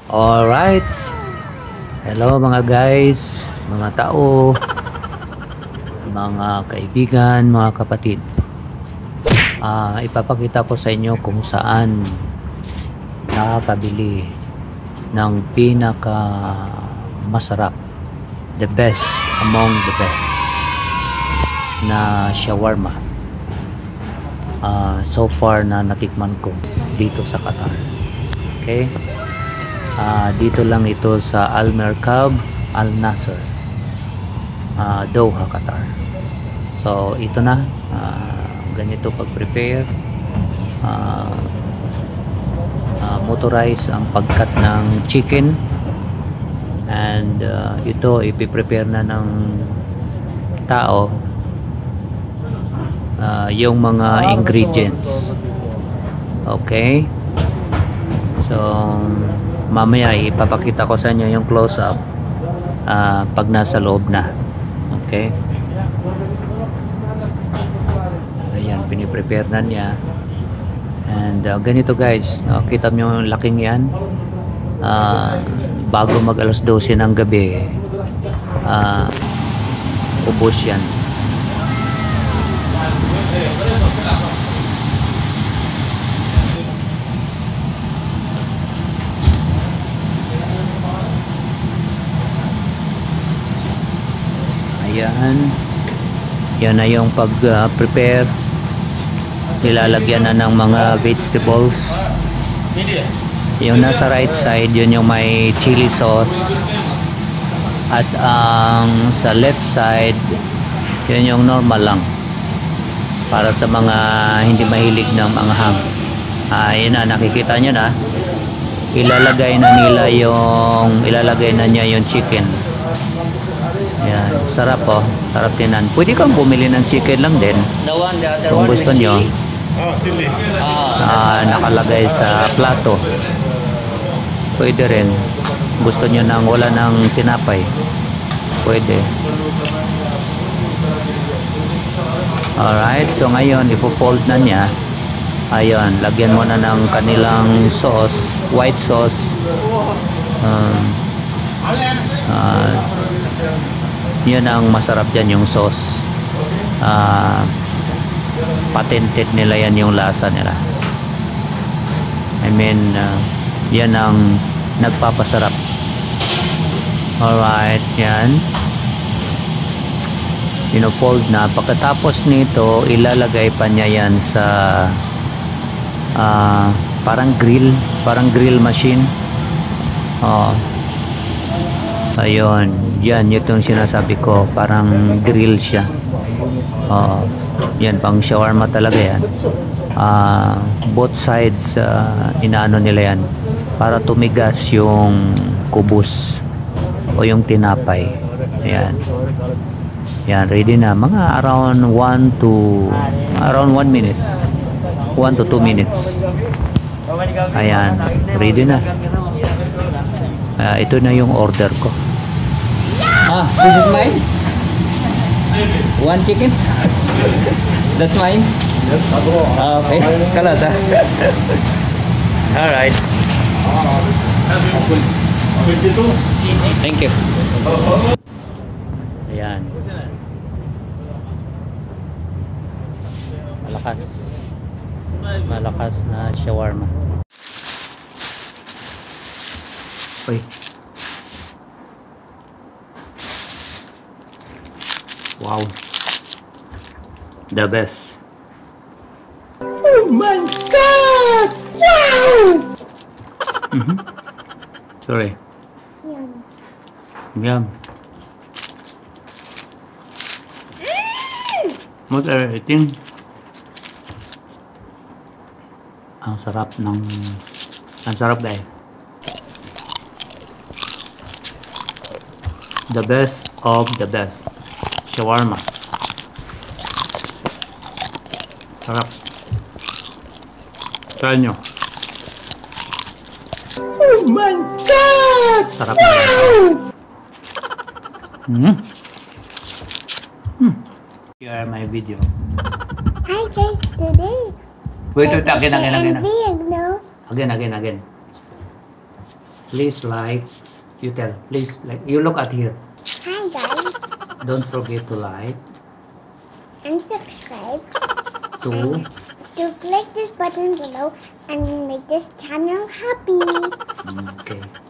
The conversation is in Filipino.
Alright, hello mga guys, mga tao, mga kaibigan, mga kapatid. Ipapakita ko sa inyo kung saan nakakabili ng pinaka masarap, the best among the best na shawarma so far na natikman ko dito sa Qatar. Okay, dito lang ito sa Al Merkab Al Nasser, Doha, Qatar. So ito na, ganito pag-prepare. Motorize ang pagkat ng chicken, and ito ipiprepare na ng tao yung mga ingredients. Okay, so mamaya ipapakita ko sa inyo yung close up pag nasa loob na. Okay, ayan, piniprepare na niya. And ganito guys, kita nyo yung laking yan. Bago mag alas 12 ng gabi, ubos yan. Ayan, yan na yung pag-prepare. Nilalagyan na ng mga vegetables. Yung nasa right side, yun yung may chili sauce. At ang sa left side, yun yung normal lang, para sa mga hindi mahilig ng anghang. Yun na, nakikita nyo na. Ilalagay na niya yung chicken. Yan, sarap oh, sarap tinan. Pwede kang bumili ng chicken lang din kung gusto nyo. Nakalagay sa plato. Pwede rin. Gusto nyo nang wala ng tinapay, pwede. Alright, so ngayon ipo-fold na niya. Ayun, lagyan mo na ng kanilang sauce, white sauce. Yun ang masarap dyan, yung sauce. Patented nila yan, yung lasa nila. I mean, yan ang nagpapasarap. Alright, yan. Pino-fold na. Pagkatapos nito, ilalagay pa niya yan sa parang grill machine. Ayun, yan yung sinasabi ko, parang grill siya. Yan, pang shawarma talaga yan. Both sides inaano nila yan para tumigas yung kubos o yung tinapay. Ayan. Yan, ready na. Mga around 1 minute. 1 to 2 minutes. Ayan, ready na. Ito na yung order ko. This is mine. One chicken. That's mine. Yes, Okay. Kalas ah. All right. Thank you. Ayan. Malakas na shawarma. Uy. Wow. The best. Oh my God! Wow! Sorry. Yum. What are you eating? Ang sarap guys. The best of the best shawarma. Sarap. Try nyo. Oh my God! Sarap na. Share my video. Hi guys, today Wait, again. no? Again. Please like. You tell. Please like. You look at here. Hi guys, Don't forget to like. and subscribe. To. To click this button below and make this channel happy. Okay.